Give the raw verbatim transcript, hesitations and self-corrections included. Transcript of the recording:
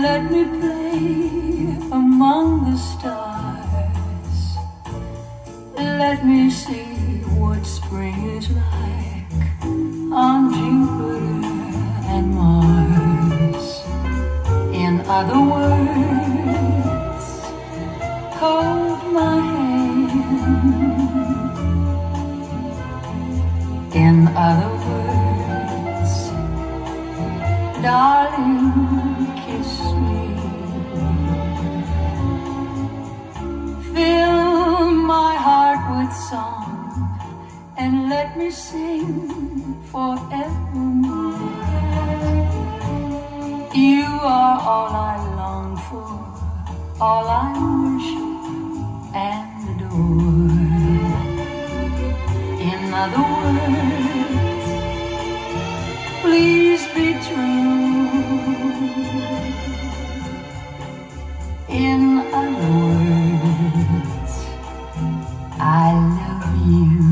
let me play among the stars. Let me see what spring is like on Jupiter and Mars. In other words, hold my hand. In other words, darling, kiss me. Fill my heart with song and let me sing forevermore. You are all I long for, all I worship and adore. In other words, please be true. In other words, I love you.